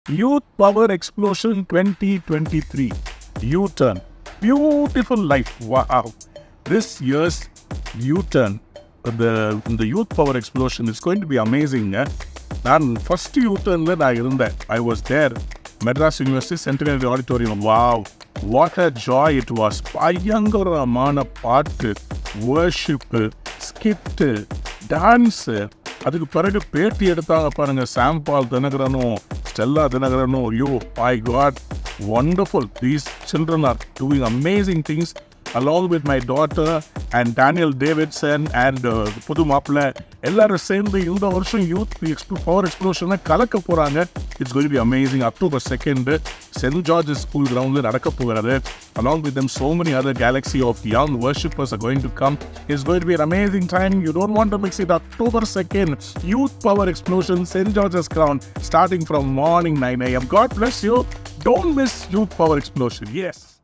Youth Power Explosion 2023. UTurn. Beautiful life. Wow. This year's UTurn, the Youth Power Explosion is going to be amazing. First UTurn I was there. Madras University Centenary Auditorium. Wow. What a joy it was. Payangaramana பாட்டு, worship, skit, dance. அதுக்கு பிறகு பேட்டி எடுத்தாங்க பாருங்க, சாம்பால் தினகரனும் ஸ்டெல்லா தினகரனும். My God, wonderful. These children are doing amazing things along with my daughter and Daniel Davidson and புது மாப்பிள்ளை எல்லாரும் சேர்ந்து இந்த வருஷம் யூத் பவர் எக்ஸ்ப்ளோஷனை கலக்க போறாங்க. It's going to be amazing. October 2nd, St. George's School ground நடக்க போகிறது. Along with them, so many other galaxy of young worshippers are going to come. It's going to be an amazing time. You don't want to miss it. October 2nd, Youth Power Explosion, St. George's Ground, starting from morning 9 a.m. God bless you. Don't miss Youth Power Explosion. Yes.